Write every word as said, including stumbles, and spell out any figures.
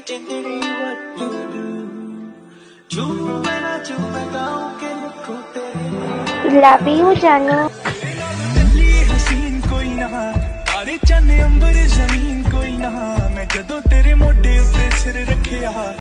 Love you जानू। हसीन कोई ना तारे चन्ने अंबर जमीन कोई ना मैं जदों तेरे मोढे उत्ते सिर रखिया।